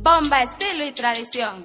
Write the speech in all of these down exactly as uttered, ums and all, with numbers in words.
Bomba, estilo y tradición.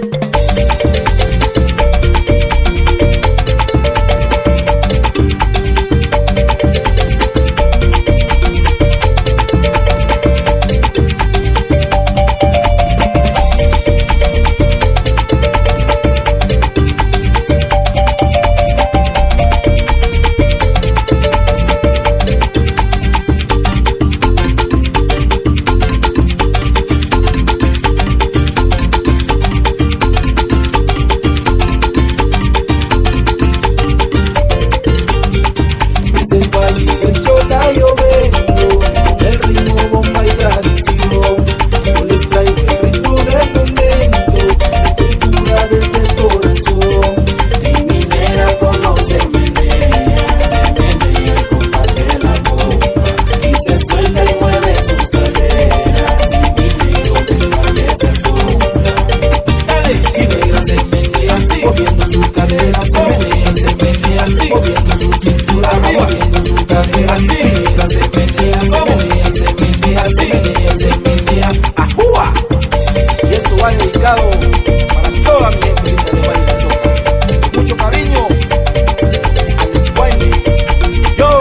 Y esto va dedicado para toda mi gente linda de Valle de Chota. Mucho cariño al Chihuahua. Yo.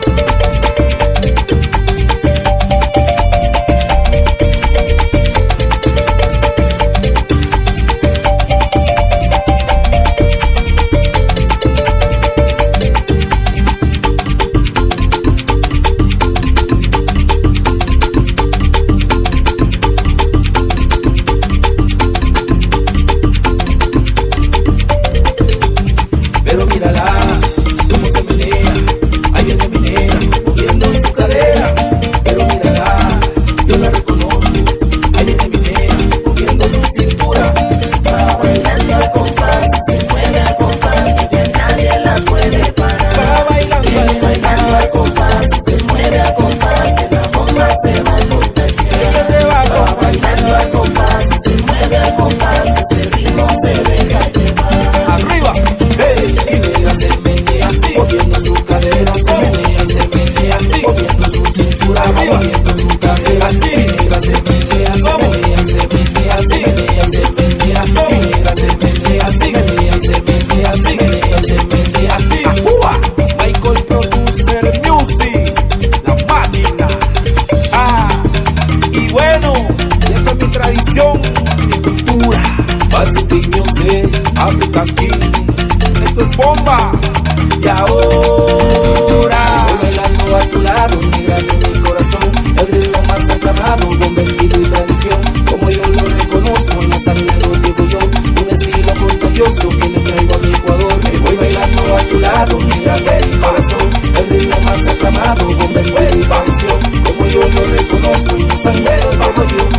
Pero mírala, cómo se menea, ahí viene menea, moviendo su cadera. Pero mírala, yo la reconozco, ahí viene menea, moviendo su cintura. Va bailando al compás, se mueve al compás, y que nadie la puede parar. Va bailando, Viene bailando al compás, se mueve al compás, que la bomba se va a contagiar. ella se va Va bailando al compás, se mueve al compás, ese ritmo se deja llevar. arriba. Hey, y mira, se menea así, moviendo su cadera, se menea, se menea así, moviendo su cintura, moviendo su cadera, así. Mira, se menea, se menea, se menea así, menea, se menea, mira, se menea así, menea, se menea así, menea, se menea así. ¡Ajúa! Michael Producer Music, la máquina. Ah, y bueno, y esta es mi tradición, mi cultura. Pacific Music, Africa King. Esto es bomba. Y ahora voy bailando a tu lado, migrando en mi corazón. El ritmo más aclamado, bomba, estilo y tradición. Como yo lo reconozco, en la sangre lo digo yo. Un estilo contagioso que le traigo a mi Ecuador. Me voy bailando a tu lado, migrando en mi corazón. El ritmo más aclamado, bomba, estilo y tradición. Como yo lo reconozco, en la sangre lo digo yo.